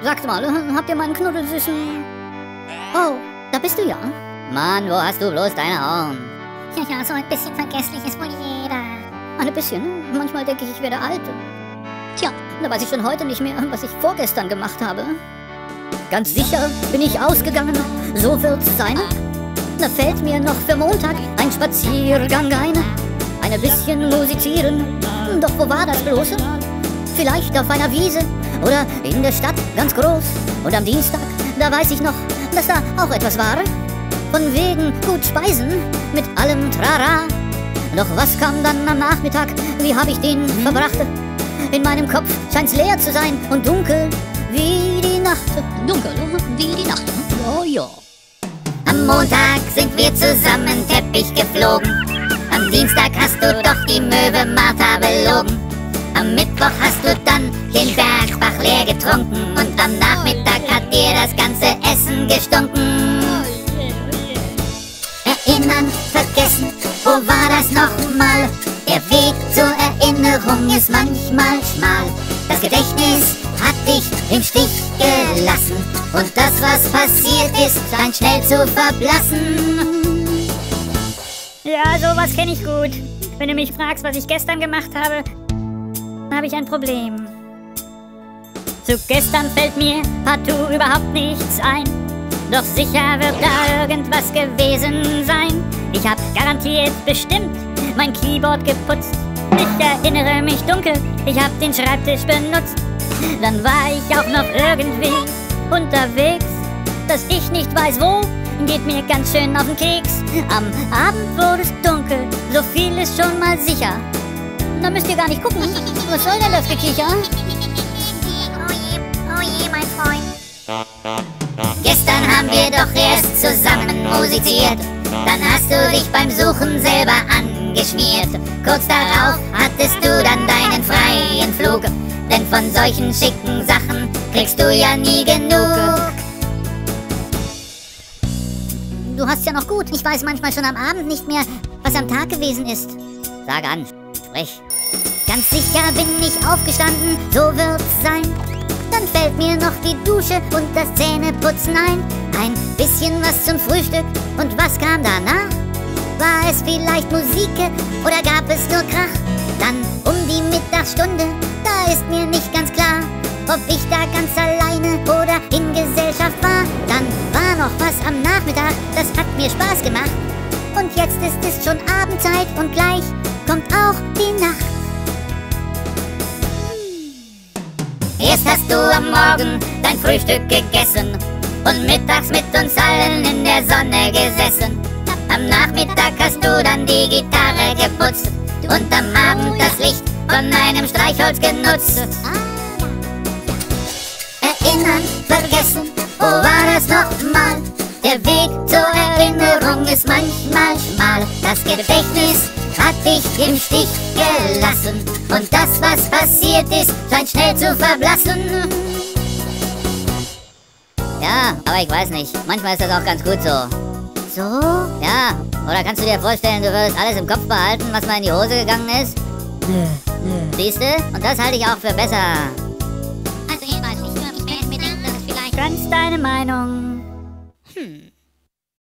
Sagt mal, habt ihr meinen Knuddelsüßen? Oh, da bist du ja. Mann, wo hast du bloß deine Augen? Ja, so ein bisschen vergesslich ist wohl jeder. Ein bisschen. Manchmal denke ich werde alt. Tja, da weiß ich schon heute nicht mehr, was ich vorgestern gemacht habe. Ganz sicher bin ich ausgegangen, so wird's sein. Da fällt mir noch für Montag ein Spaziergang ein. Ein bisschen musizieren, doch wo war das bloß? Vielleicht auf einer Wiese oder in der Stadt ganz groß. Und am Dienstag, da weiß ich noch, dass da auch etwas war. Von wegen gut speisen, mit allem Trara. Doch was kam dann am Nachmittag, wie hab ich den verbracht? In meinem Kopf scheint's leer zu sein und dunkel wie die Nacht. Dunkel wie die Nacht, oh ja. Am Montag sind wir zusammen Teppich geflogen. Am Dienstag hast du doch die Möwe Martha belogen. Am Mittwoch hast du dann den Bergbach leer getrunken. Und am Nachmittag hat dir das ganze Essen gestunken. Erinnern, vergessen, wo war das nochmal? Der Weg zur Erinnerung ist manchmal schmal. Das Gedächtnis hat dich im Stich gelassen. Und das, was passiert ist, scheint schnell zu verblassen. Ja, sowas kenne ich gut. Wenn du mich fragst, was ich gestern gemacht habe, habe ich ein Problem. Zu gestern fällt mir partout überhaupt nichts ein. Doch sicher wird da irgendwas gewesen sein. Ich hab garantiert bestimmt mein Keyboard geputzt. Ich erinnere mich dunkel, ich hab den Schreibtisch benutzt. Dann war ich auch noch irgendwie unterwegs. Dass ich nicht weiß wo, geht mir ganz schön auf den Keks. Am Abend wurde es dunkel, so viel ist schon mal sicher. Da müsst ihr gar nicht gucken. Was soll denn das Gekicher? Oh je, mein Freund. Gestern haben wir doch erst zusammen musiziert. Dann hast du dich beim Suchen selber angeschmiert. Kurz darauf hattest du dann deinen freien Flug. Denn von solchen schicken Sachen kriegst du ja nie genug. Du hast ja noch gut. Ich weiß manchmal schon am Abend nicht mehr, was am Tag gewesen ist. Sag an, sprich. Ganz sicher bin ich aufgestanden, so wird's sein. Dann fällt mir noch die Dusche und das Zähneputzen ein. Ein bisschen was zum Frühstück und was kam danach? War es vielleicht Musik oder gab es nur Krach? Dann um die Mittagsstunde, da ist mir nicht ganz klar, ob ich da ganz alleine oder in Gesellschaft war. Dann war noch was am Nachmittag, das hat mir Spaß gemacht. Und jetzt ist es schon Abendzeit und gleich kommt auch die Nacht. Erst hast du am Morgen dein Frühstück gegessen und mittags mit uns allen in der Sonne gesessen. Am Nachmittag hast du dann die Gitarre geputzt und am Abend das Licht von einem Streichholz genutzt. Erinnern, vergessen, wo war das nochmal? Der Weg zur Erinnerung ist manchmal schmal. Das Gedächtnis hat dich im Stich gelassen. Und das, was passiert ist, scheint schnell zu verblassen. Ja, aber ich weiß nicht. Manchmal ist das auch ganz gut so. So? Ja, oder kannst du dir vorstellen, du würdest alles im Kopf behalten, was mal in die Hose gegangen ist? Siehste? Und das halte ich auch für besser. Also ich weiß nicht, ich kann mir denken, dass es vielleicht... Ganz deine Meinung.